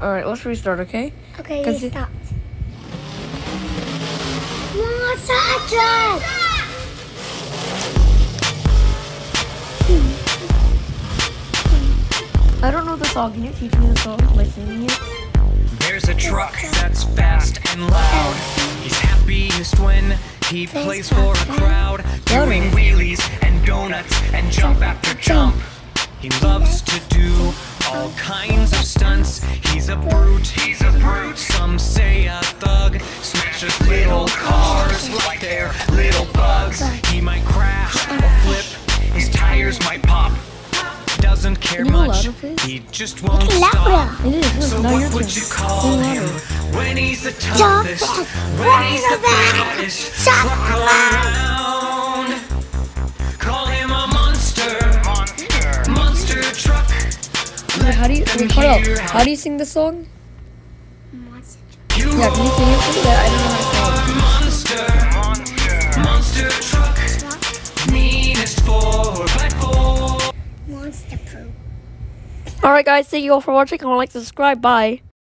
Alright, let's restart, okay? Okay, restart. Monster truck! I don't know the song. Can you teach me the song by singing it? There's a truck that's fast and loud. He's happiest when he plays for a crowd, doing wheelies and donuts and jump after jump. He loves to do all kinds of stunts. He's a brute, some say a thug. Smashes little cars like they're little bugs. He might crash or flip, his tires might pop. Doesn't care much, he just won't stop. So what would you call him when he's the toughest, when he's the biggest? Truck around. Call him a monster truck. How do you how do you sing the song? Yeah, can you sing it for me? I don't know how to sing. Monster truck, meanest 4x4. Monster poop. Alright guys, thank you all for watching. Comment, like, subscribe. Bye.